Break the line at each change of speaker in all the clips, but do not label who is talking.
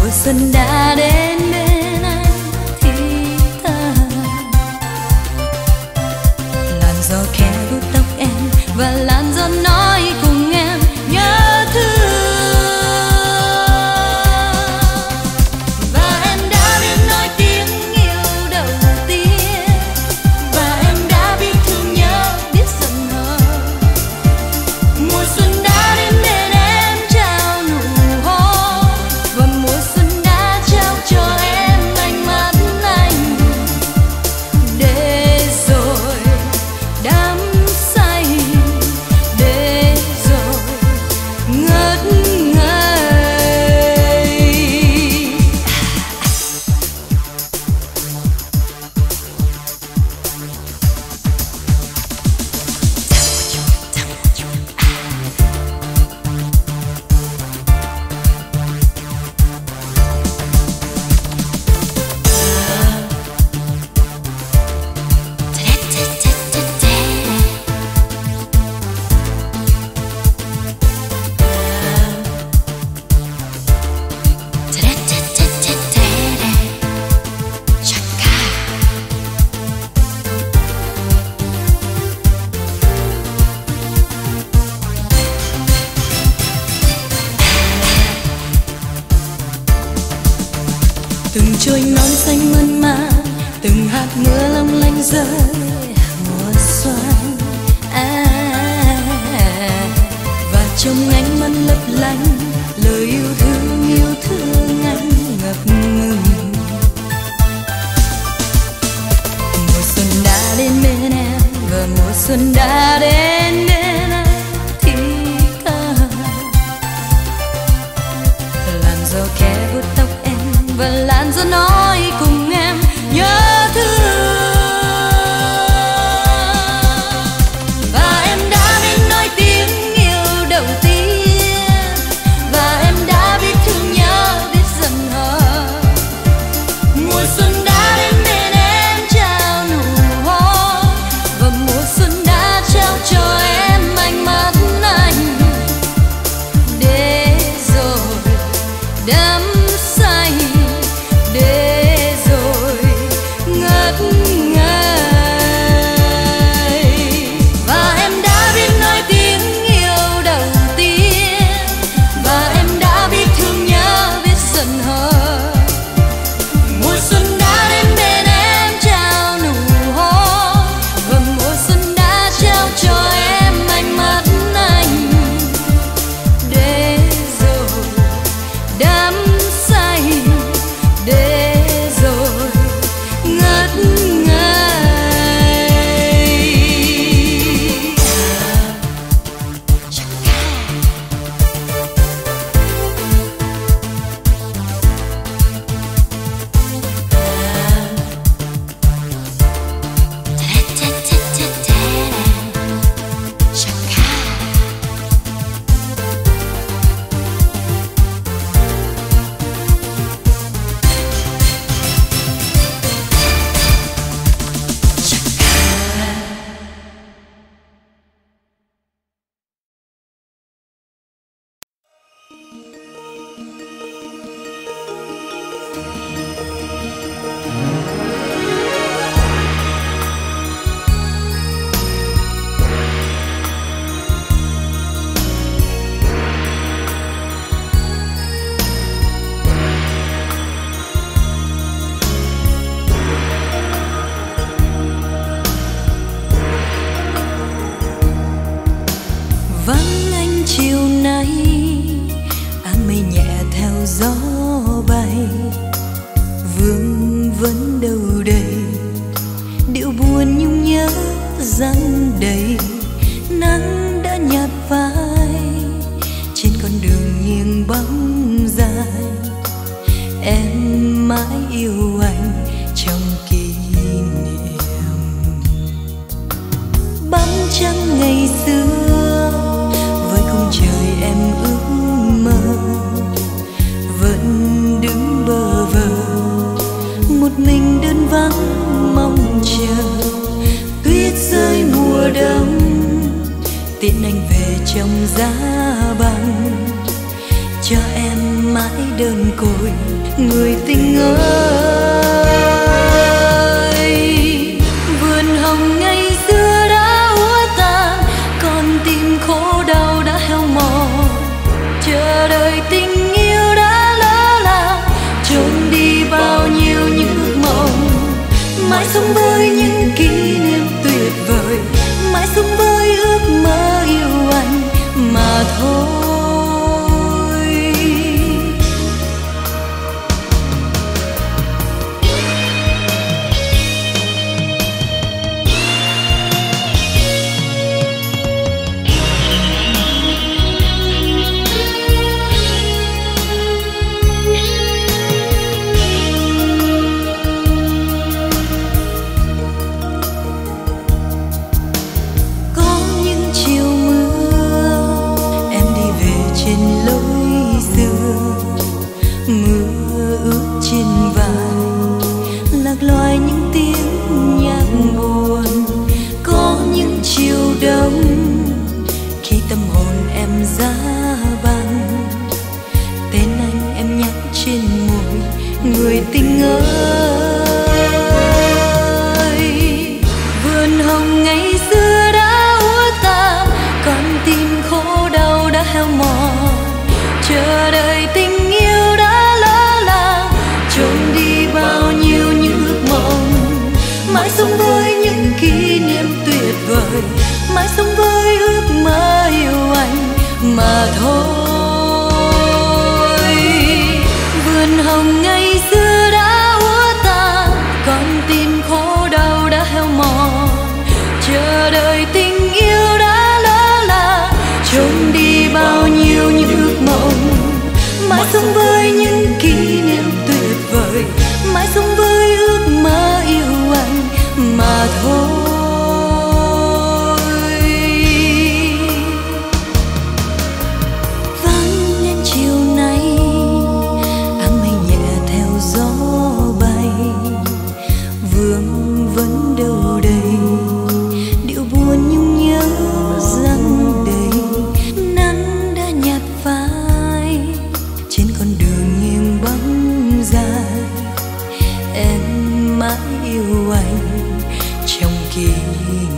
mùa xuân đã đến bên anh thì thầm. Làn gió khẽ vuốt tóc em và làn gió nói cùng em nhớ thương. Và em đã biết nói tiếng yêu đầu tiên, và em đã biết thương nhớ, biết giận hờn. Mùa xuân đã đến bên em trao nụ hôn, và mùa xuân đã trao cho em ánh mắt anh. Để rồi đắm say, để rồi ngất ngây. Từng trôi non xanh mơn man, từng hạt mưa long lanh rơi mùa xuân. Và trong ánh mắt lấp lánh, lời yêu thương anh ngập ngừng. Mùa xuân đã đến bên em, và mùa xuân đã đến bên anh thì thầm. Làn gió khẽ vuốt tóc em và làn gió nói cùng em nhớ thương. Và em đã biết nói tiếng yêu đầu tiên, và em đã biết thương nhớ, biết giận hờn. Mùa xuân đã đến bên em trao nụ hôn, và mùa xuân đã trao cho em ánh mắt anh. Để rồi đắm say, để rồi ngất ngây. Và em đã biết nói tiếng yêu đầu tiên, và em đã biết thương nhớ, biết giận hờn. Mùa xuân đã đến bên em trao nụ hôn, và mùa xuân đã trao cho em ánh mắt anh. Để rồi đắm say, để rồi ngất ngây. Vắng anh chiều nay, áng mây nhẹ theo gió bay, vương vấn đâu đây, điệu buồn nhung nhớ dâng đầy. Nắng đã nhạt phai trên con đường nghiêng bóng dài, em mãi yêu anh trong kỷ niệm. Bóng trăng ngày xưa với khung trời em ước mơ, vẫn đứng bơ vơ một mình đơn vắng mong chờ. Tuyết rơi mùa đông tiễn anh về trong giá băng, cho em mãi đơn côi người tình ơi. Vườn hồng ngày xưa đã úa tàn, con tim khổ đau đã heo mòn, chờ đợi tình yêu đã lỡ làng, trốn đi bao nhiêu những ước mộng. Mãi sống với những kỷ niệm tuyệt vời, mãi sống với ước mơ yêu anh mà thôi. Loài những tiếng nhạc buồn, có những chiều đông khi tâm hồn em giá băng, tên anh em nhắc trên môi, người tình ơi. Vườn hồng ngày xưa đã úa tàn, con tim khổ đau đã heo mòn, chờ đợi tình yêu đã lỡ làng, trốn đi bao nhiêu những mãi sống với những kỷ niệm tuyệt vời, mãi sống với ước mơ yêu anh mà thôi. Vườn hồng ngày xưa đã úa tàn, con tim khổ đau đã heo mòn, chờ đợi tình yêu đã lỡ làng, trốn đi bao nhiêu những ước mộng. Mãi sống với những kỷ niệm tuyệt vời, mãi sống với ước mơ yêu anh mà thôi. Vắng đến chiều nay, áng mây nhẹ theo gió bay, vương vấn đâu đây, điệu buồn nhung nhớ giăng đầy. Nắng đã nhạt phai trên con đường nghiêng bóng dài, em mãi yêu anh trong kỷ niệm.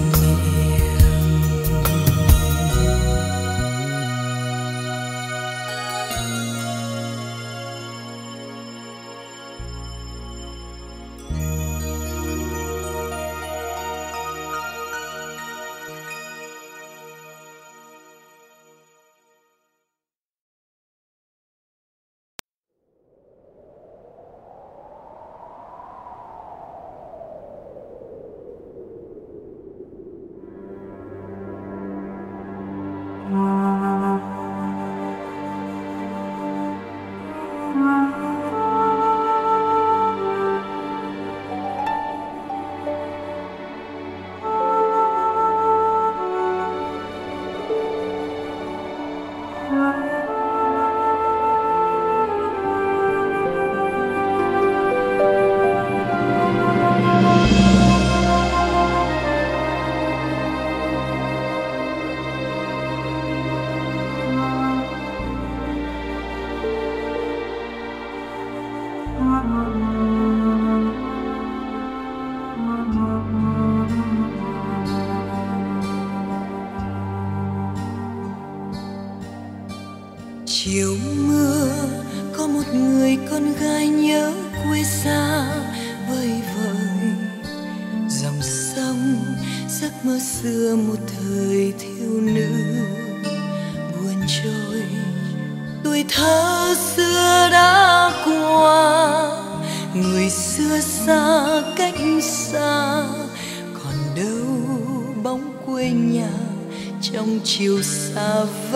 Chiều mưa có một người con gái nhớ quê xa vơi vợi, dòng sông giấc mơ xưa một thời thiếu nữ buồn trôi. Tuổi thơ xưa đã qua, người xưa xa cách xa, còn đâu bóng quê nhà trong chiều xa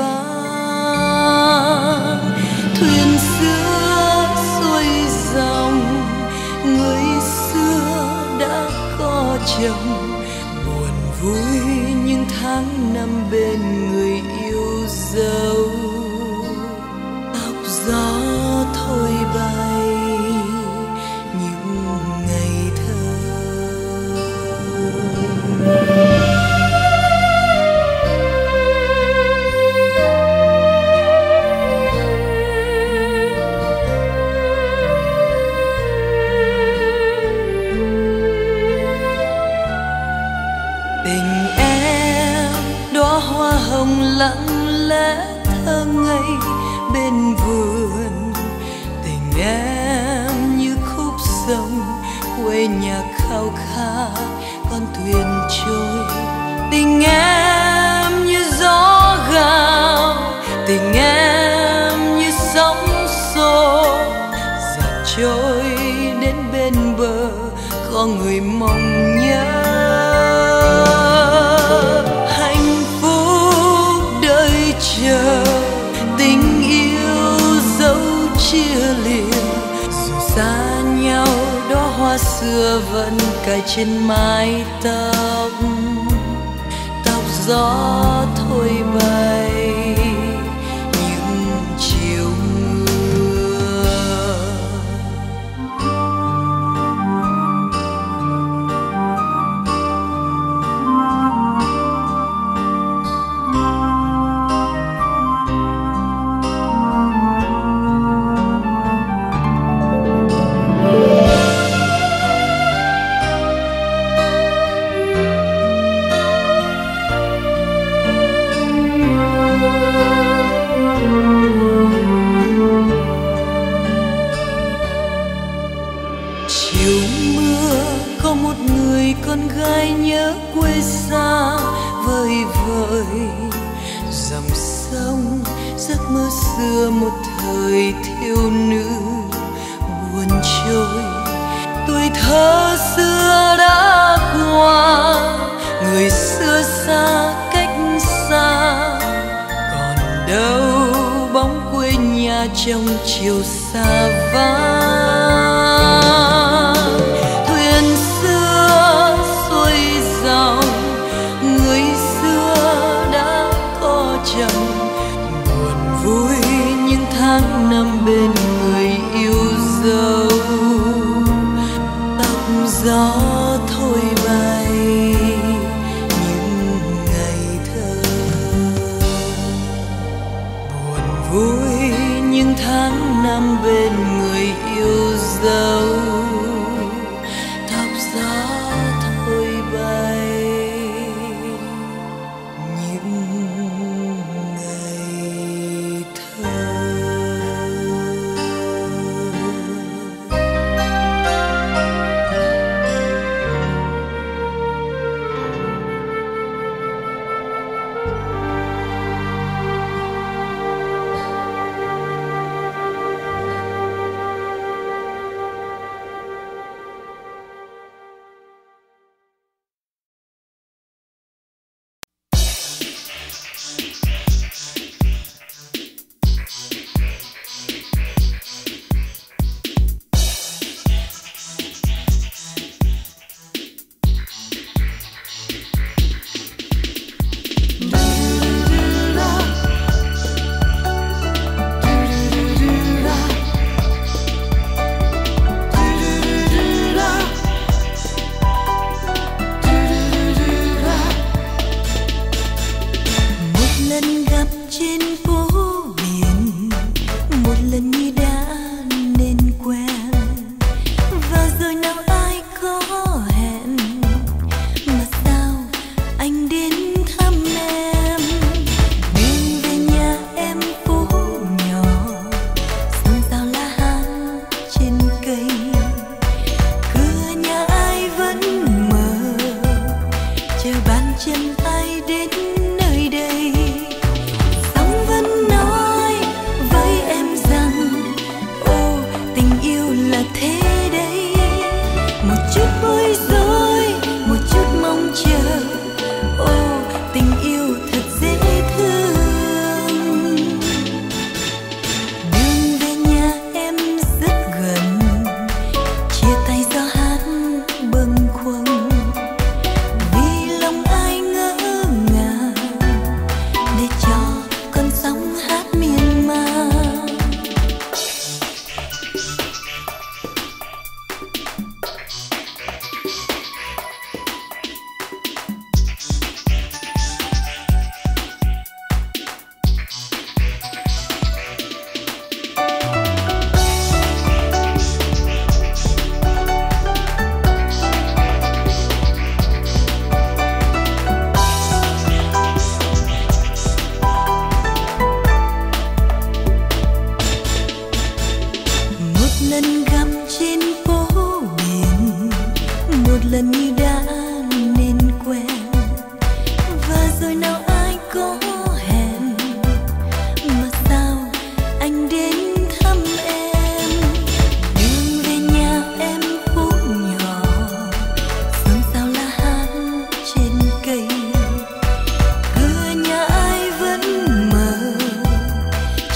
vắng. Thuyền xưa xuôi dòng, người xưa đã có chồng, buồn vui những tháng năm bên người yêu dấu. Tóc gió thôi bay những ngày thơ. bên vườn. Tình em như khúc sông quê nhà khao khát con thuyền trôi. Tình em như gió gào, tình em như sóng xô dạt trôi đến bên bờ có người mong nhớ. Hạnh phúc đợi chờ, tình yêu dẫu chia lìa, dù xa nhau đó hoa xưa vẫn cài trên mái tóc. Tóc gió thôi bay những chiều mưa. Chiều mưa có một người con gái nhớ quê xa vơi vợi dòng sông, giấc mơ xưa một thời thiếu nữ buồn trôi. Tuổi thơ xưa đã qua, người xưa xa cách xa, còn đâu bóng quê nhà trong chiều xa vắng. Thuyền xưa xuôi dòng, người xưa đã có chồng, buồn vui những tháng năm bên người yêu dấu. Tóc gió thôi bay những ngày thơ, buồn vui những tháng năm bên người yêu dấu. Tóc gió thôi bay những ngày thơ.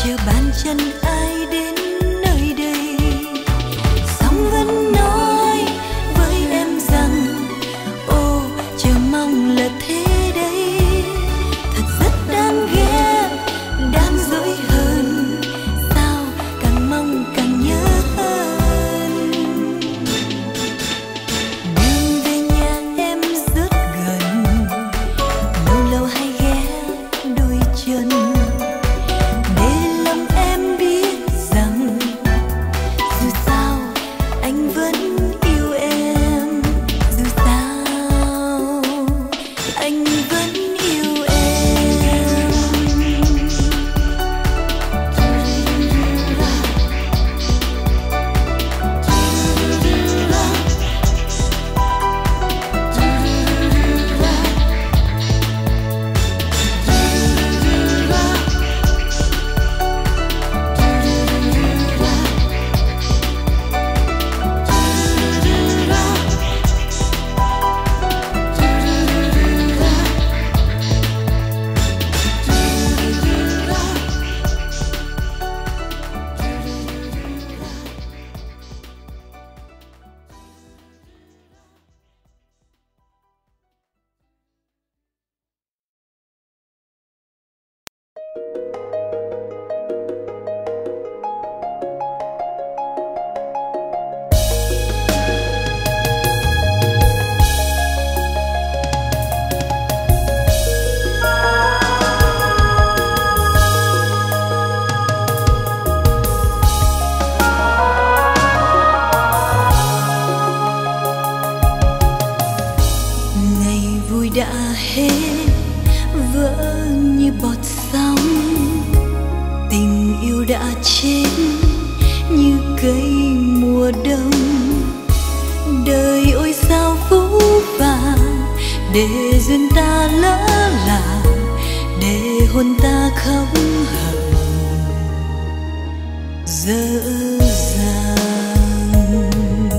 chờ bàn chân ai đến nơi đây. Sóng vẫn nói với em rằng ô chờ mong là thế đấy. Thật rất đáng ghét, đáng dỗi hơn, sao càng mong càng nhớ hơn. Đường về nhà em rất gần, lâu lâu hay ghé đôi chân, để lòng em biết rằng dù sao anh vẫn yêu em, dù sao anh vẫn yêu em. Ngày vui đã hết, vỡ như bọt sóng, tình yêu đã chết như cây mùa đông. Đời ôi sao phũ vàng, để duyên ta lỡ làng, để hồn ta không hận dở dàng.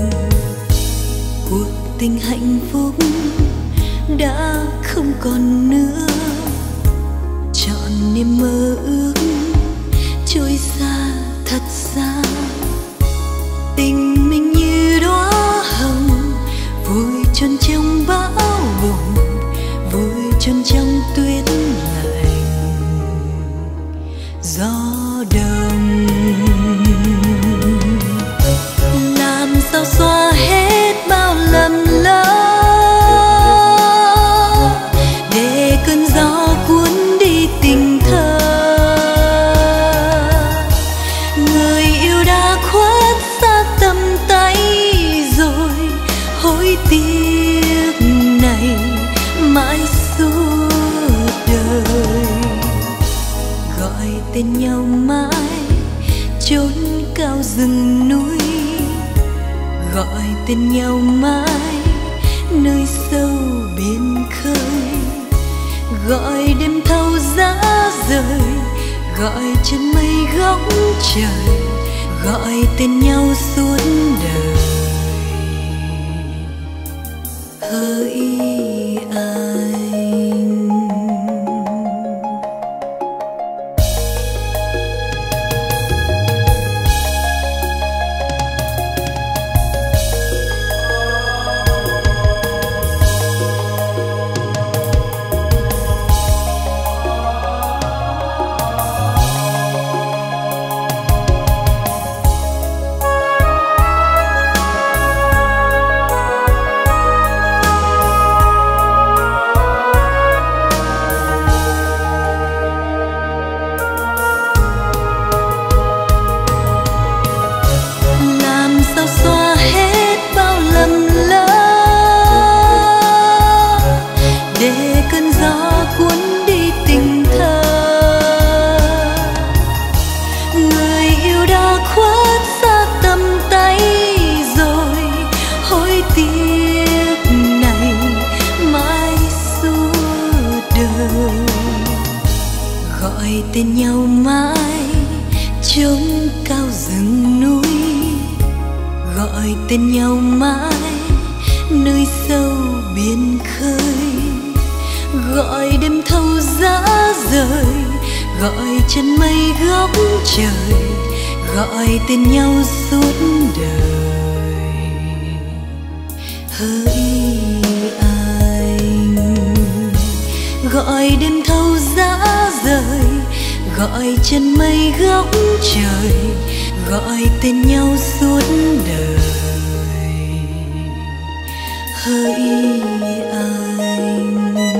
Cuộc tình hạnh phúc đã không còn nữa, chọn niềm mơ ước trôi xa thật xa. Tình mình như đóa hồng vùi chôn trong bão bùng, vùi chôn trong tuyết lạnh gió đông. Làm sao xóa hết bao lầm lỡ, để cơn gió cuốn đi tình thơ. Người yêu đã khuất xa tầm tay rồi, hối tiếc này mãi suốt đời. Gọi tên nhau mãi chốn cao rừng núi, gọi tên nhau mãi nơi sâu biển khơi. Gọi đêm thâu giá rời, gọi chân mây góc trời, gọi tên nhau suốt đời. Hỡi anh, gọi tên nhau mãi chốn cao rừng núi, gọi tên nhau mãi nơi sâu biển khơi, gọi đêm thâu giá rời, gọi chân mây góc trời, gọi tên nhau suốt đời. Hỡi anh, gọi đêm thâu dã rời, gọi chân mây góc trời, gọi tên nhau suốt đời. Hỡi anh,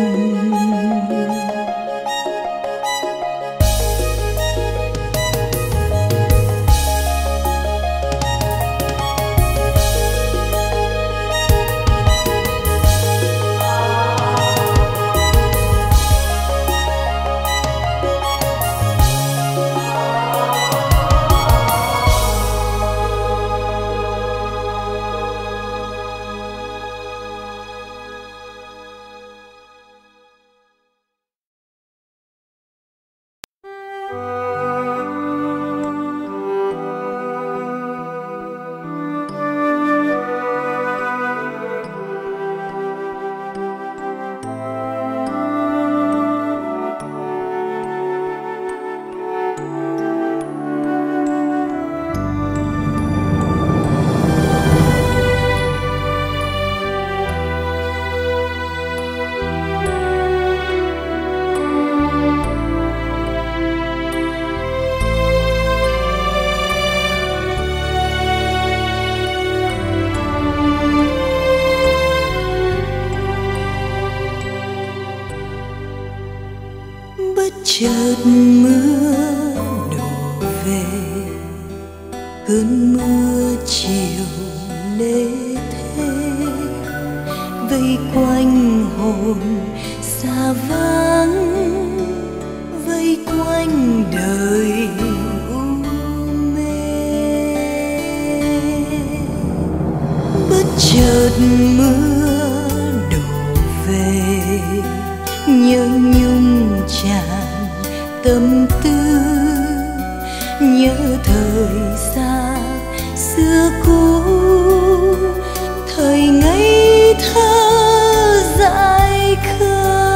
chợt mưa đổ về, cơn mưa chiều lê thế vây quanh hồn xa vắng, vây quanh đời u mê. Bất chợt mưa đổ về, nhớ nhung tràn tâm tư, nhớ thời xa xưa cũ, thời ngây thơ dại khờ.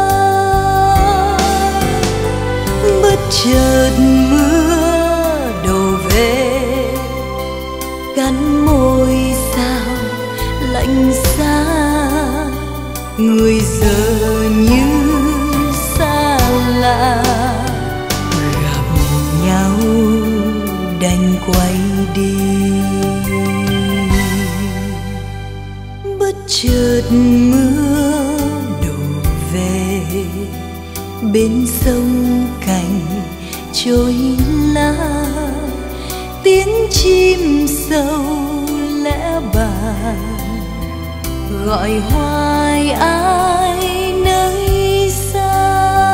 Bất chợt mưa đổ về, cắn môi sao lạnh giá, người giờ như xa lạ, gặp nhau đành quay đi. Bất chợt mưa đổ về, bên sông cành trôi lá, tiếng chim sâu lẽ bàng, gọi hoài ai nơi xa.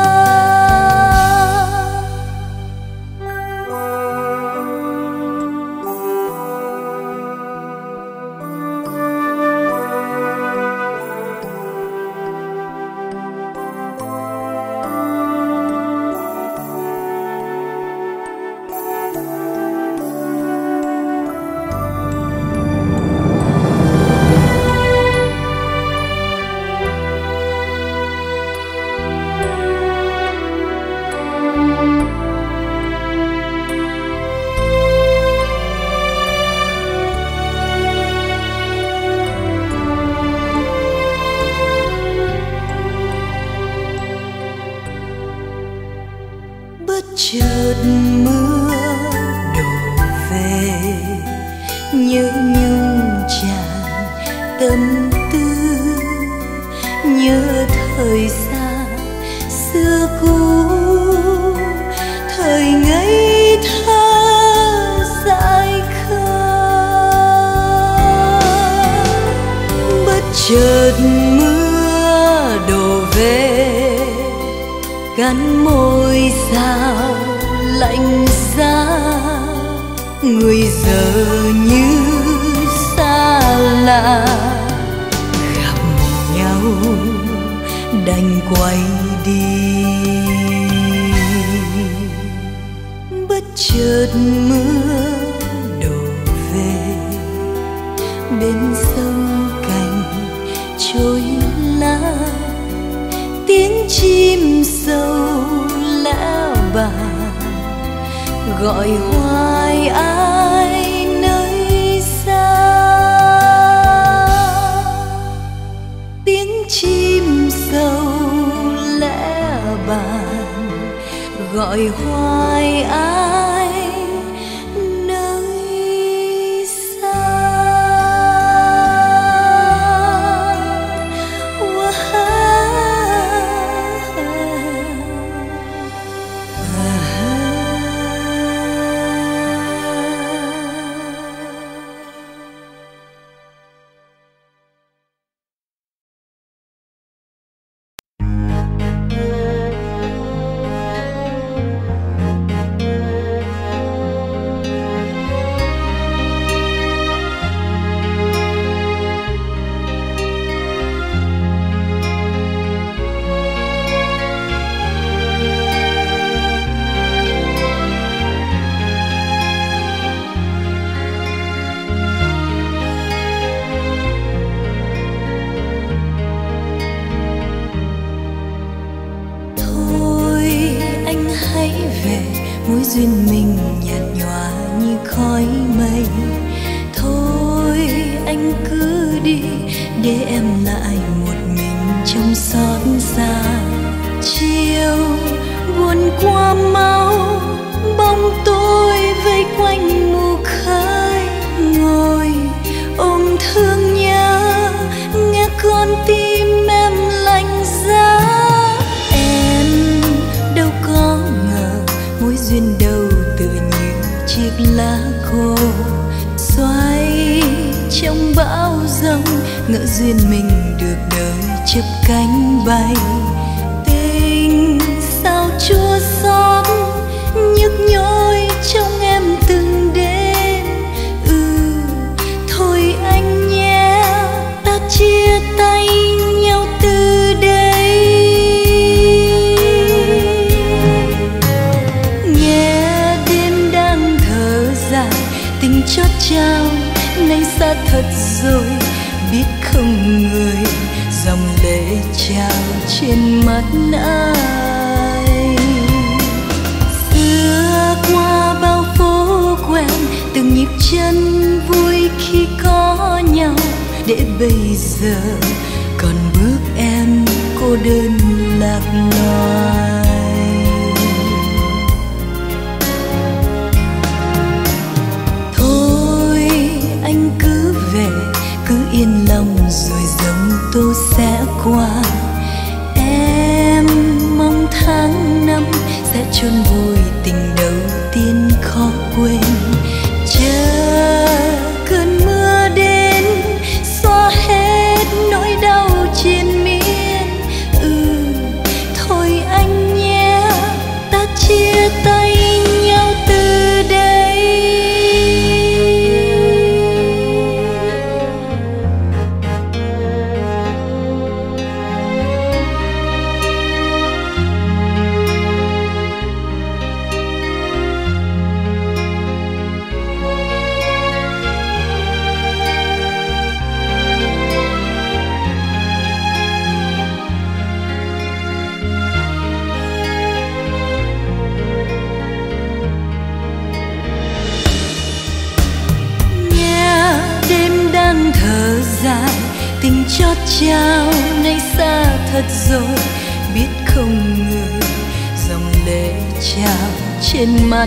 Bất chợt mưa đổ về, nhớ nhung tràn tâm tư, nhớ thời xa xưa cũ, thời ngây thơ dại khờ. Bất chợt mưa đổ về, cắn môi sao lạnh giá, người giờ như xa lạ, gặp nhau đành quay đi. Bất chợt mưa đổ về, bên sông cành trôi lá, tiếng chim sâu lẽ bàng. vàng, gọi hoài ai nơi xa. Tiếng chim sầu lẽ bàn, gọi hoài ai nơi xa. Mối duyên mình nhạt nhòa như khói mây. Thôi anh cứ đi để em lại một mình trong xót xa. Chiều buồn qua mau, bóng tôi vây quanh mù khơi. Ngồi ôm thương nhớ, nghe con tim em lạnh giá. Em đâu có mối duyên đầu tựa như chiếc lá khô, xoay trong bão giông. Ngỡ duyên mình được đời chớp cánh bay. Tình sao chua xót nhức nhối trong em từng đêm. Thôi anh nhé, ta chia tay nhau từ đây. Tình chót trao nay xa thật rồi, biết không người dòng lệ trào trên mắt ai. Xưa qua bao phố quen, từng nhịp chân vui khi có nhau. Để bây giờ còn bước em cô đơn lạc loài. Anh cứ về, cứ yên lòng rồi giông tố sẽ qua. Em mong tháng năm sẽ chôn vùi tình đầu tiên khó quên. Chờ cơn mưa đến xóa hết nỗi đau triền miên. Thôi anh nhé, ta chia tay nhau từ đây. Tình chót trao nay xa thật rồi, biết không người dòng lệ trào trên mắt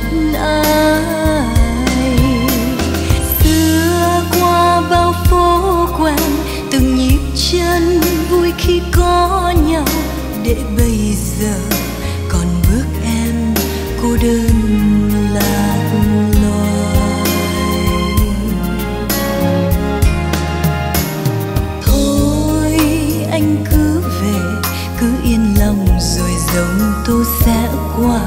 ai. Xưa qua bao phố quen, từng nhịp chân vui khi có nhau. Để bây giờ còn bước em cô đơn lạc loài. Thôi anh cứ về, cứ yên lòng rồi giông tố sẽ qua.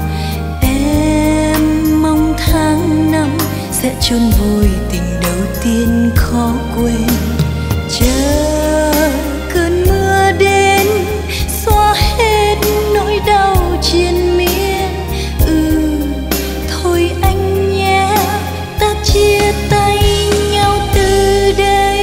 Em mong tháng năm sẽ chôn vùi tình đầu tiên khó quên. Chờ cơn mưa đến xóa hết nỗi đau triền miên. Thôi anh nhé, ta chia tay nhau từ đây.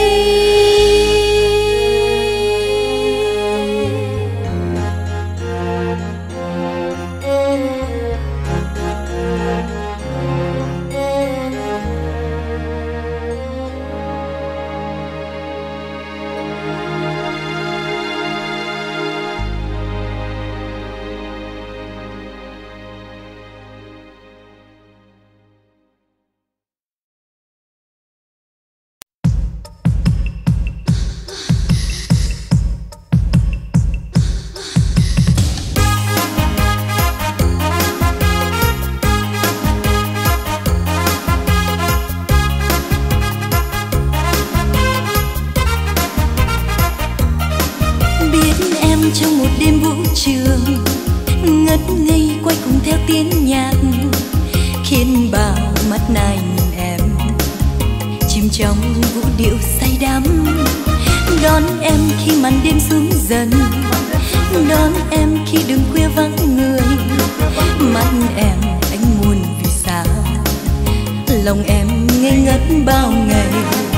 khiến bao mắt này nhìn em chìm trong vũ điệu say đắm. Đón em khi màn đêm xuống dần, đón em khi đường khuya vắng người. Mắt em anh muôn vì sao, lòng em ngây ngất bao ngày.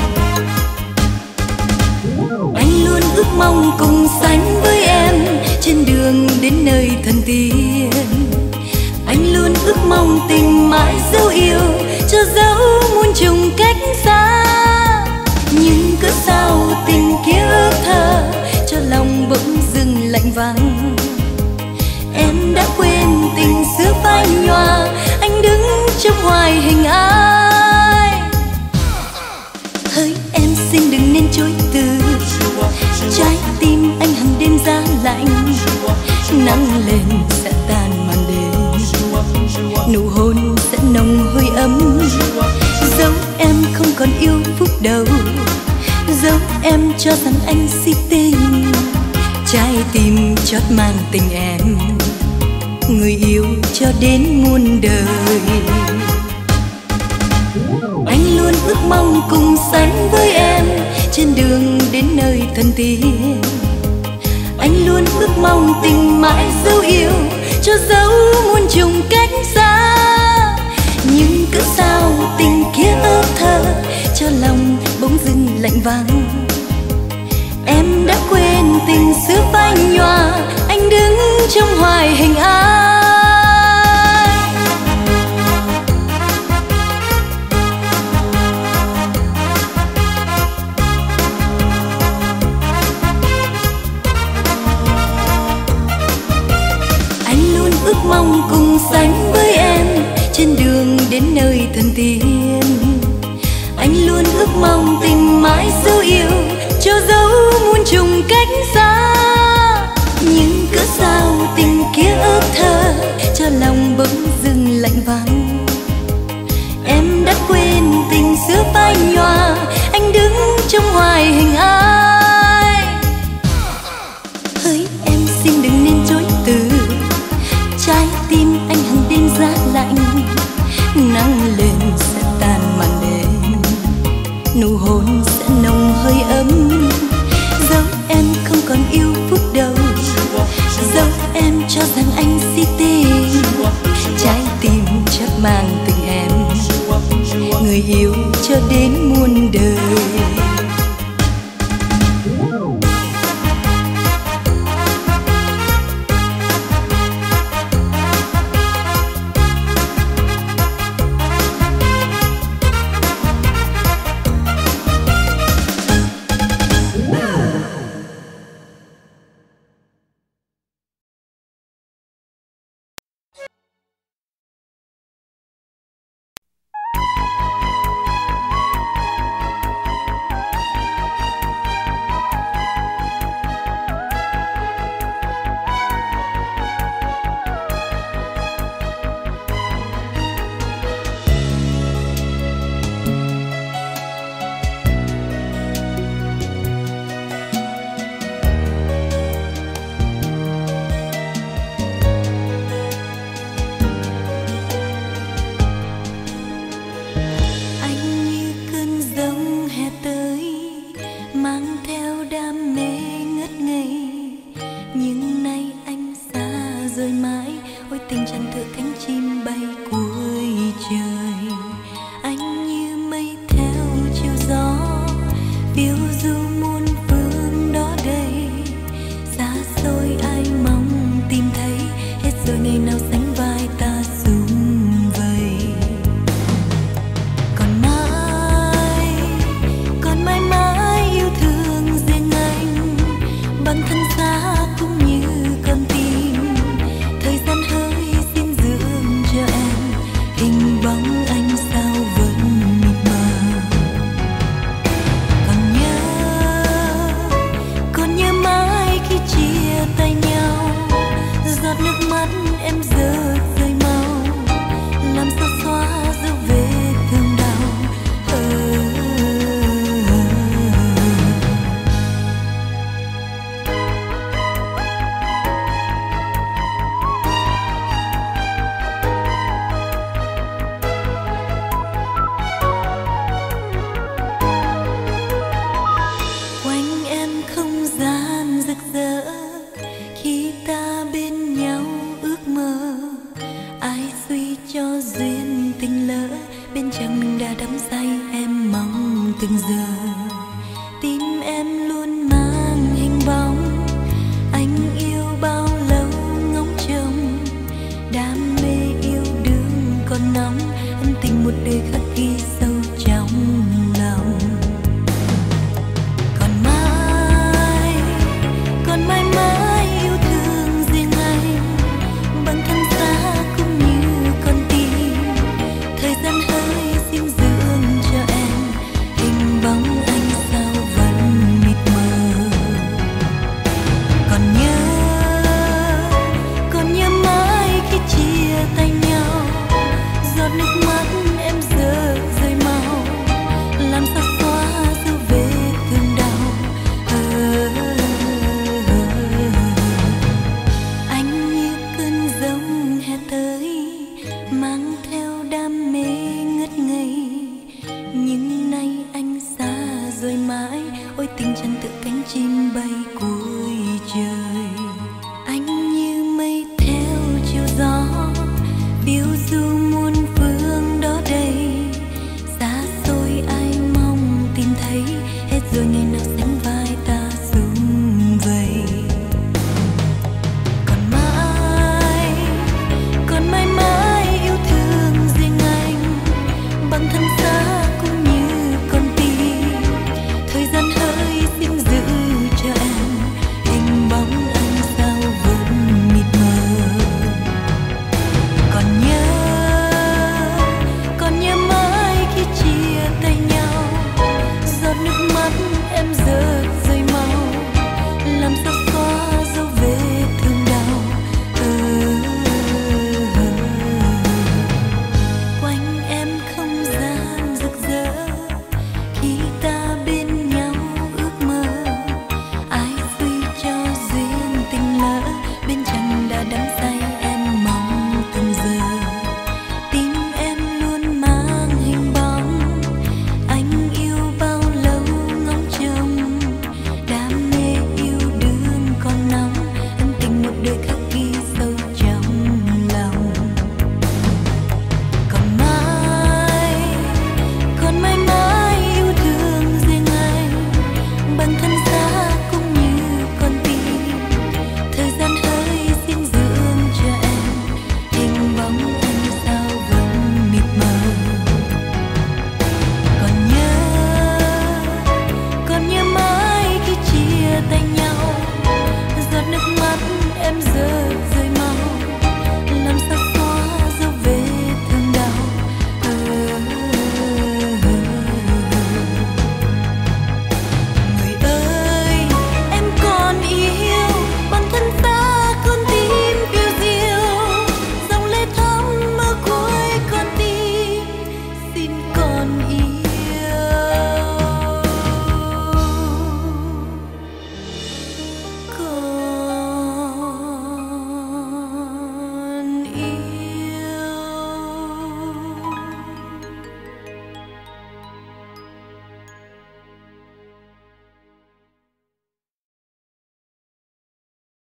Anh luôn ước mong cùng sánh với em trên đường đến nơi thần tiên. Anh luôn ước mong tình mãi dấu yêu, cho dấu muôn trùng cách xa. Nhưng cớ sao tình kia ước thơ, cho lòng bỗng dưng lạnh vắng. Em đã quên tình xưa phai nhòa, anh đứng trong hoài hình ai. Hỡi em xin đừng nên chối từ, trái tim anh hàng đêm giá lạnh. Nắng lên sẽ tan màn đêm, nụ hôn sẽ nồng hơi ấm. Dẫu em không còn yêu phút đầu, dẫu em cho rằng anh si tình, trái tim chót mang tình em, người yêu cho đến muôn đời. Anh luôn ước mong cùng sánh với em trên đường đến nơi thần tiên. Anh luôn ước mong tình mãi dấu yêu, cho dấu muôn trùng cách xa. Nhưng cớ sao tình kia ước thơ, cho lòng bỗng dưng lạnh vắng. Em đã quên tình xưa phai nhòa, anh đứng trong hoài hình ai. Anh luôn ước mong cùng sánh với em trên đường đến nơi thần tiên. Anh luôn ước mong tình mãi dấu yêu, cho dấu muôn trùng cách xa. Nhưng cớ sao tình kia ước thơ, cho lòng bỗng dưng lạnh vắng. Em đã quên tình xưa phai nhòa, anh đứng trong hoài hình ai. Hỡi em xin đừng nên chối từ, trái tim anh hàng đêm giá lạnh. Nắng lên sẽ tan màn đêm, nụ hôn sẽ nồng hơi ấm. Dẫu em không còn yêu phút đầu, dẫu em cho rằng anh si tình, trái tim chót mang tình em, người yêu cho đến muôn đời.
Anh
lỡ bên chàng mình đã đắm say, em mong từng giờ tim em luôn mang hình bóng anh yêu bao lâu ngóng trông, đam mê yêu đương còn nóng, ân tình một đời khắc ghi sâu trong lòng. Còn mãi mãi yêu thương riêng anh bằng thân xác cũng như con tim, thời gian hơi